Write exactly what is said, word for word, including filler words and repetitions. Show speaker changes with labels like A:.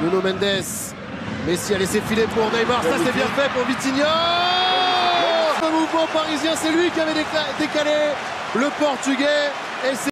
A: Nuno Mendes. Messi a laissé filer pour Neymar. Ça, c'est bien fait pour Vitinha. Le mouvement parisien, c'est lui qui avait décalé le Portugais. Et c'est